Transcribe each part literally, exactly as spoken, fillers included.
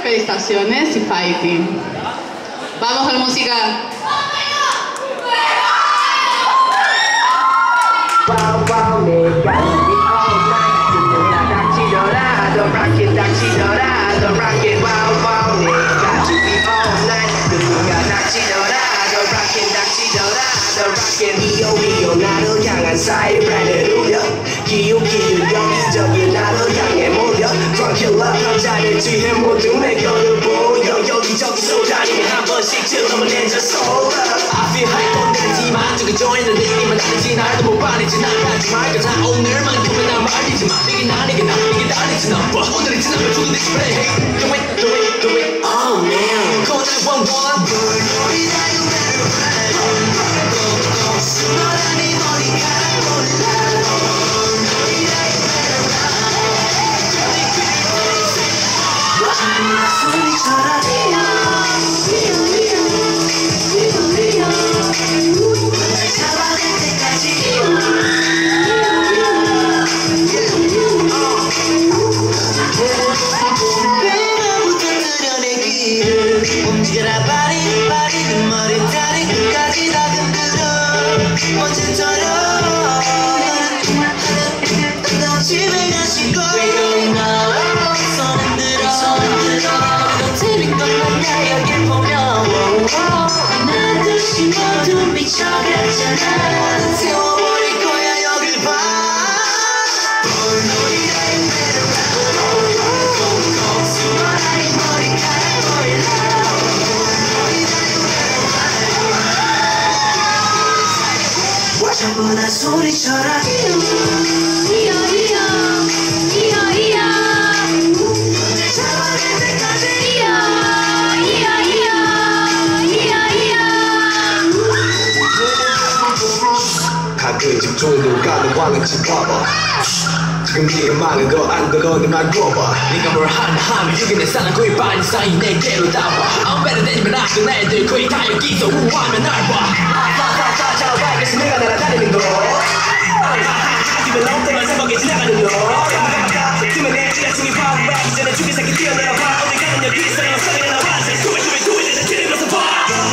felicitaciones y fighting. Vamos con la música. 이요 이요 나를 향한 사이렌을 울려 기우 기우 여기저기 나를 향해 몰려 Drunkyla 남자들 뒤에 모두 내 곁을 보여 여기저기 쏘다니 한 번씩 질러만 내줘 소라 I feel high 건드리지만 저기 join은 내게만 다르지 날도 못 바리지 나가지 말까 다 오늘만큼은 나 말리지 마 이게 나 이게 나 이게 다르지 나 오늘이 지나면 죽은 디스플레이 Do it do it do it oh man Call nine one one 불놀이다 you better run 수많은 이 머리카락 몰라 불놀이다 you better run 소리쳐라 잡아낼 때까지 움직여라 바리 바리 그 머리 다리 끝까지 다 흔들어 언제처럼 집에 가시고 손 흔들어 손 흔들어 틀린 것만 나 여길 보면 난 듯이 모두 미쳐갔잖아 세워버릴 거야 여길 봐 불놀이라 수많은 이 머리카락 보일라 전부 다 소리쳐라 이어 이어 이어 이어 잡아낼 때까지 이어 이어 이어 이어 이어 가끔 집중도 가는 왕은 집어봐 지금 네가 말을 더 안 들어 내 말 들어봐 네가 뭘 하나 하면 이게 내 사랑 거의 반 이상이 내게로 나와 I'm better than you 나도 애들 거의 다 여기서 우아하면 날봐 그래서 내가 날아다니는 거 하지만 너무 때만 생각에 지나가는 너 그러면 내 지나치게 바보하기 전에 죽이 새끼 뛰어내려 봐 어디 가는 여기 있어 너 소리가 나와 새 숨을 숨을 숨을 내자 들으면서 봐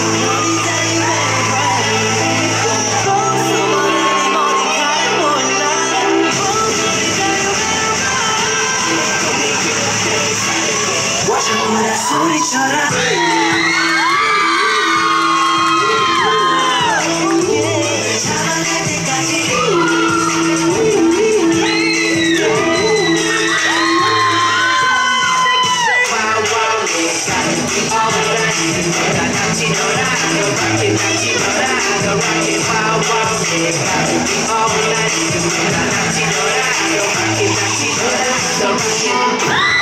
소리쳐라 all night.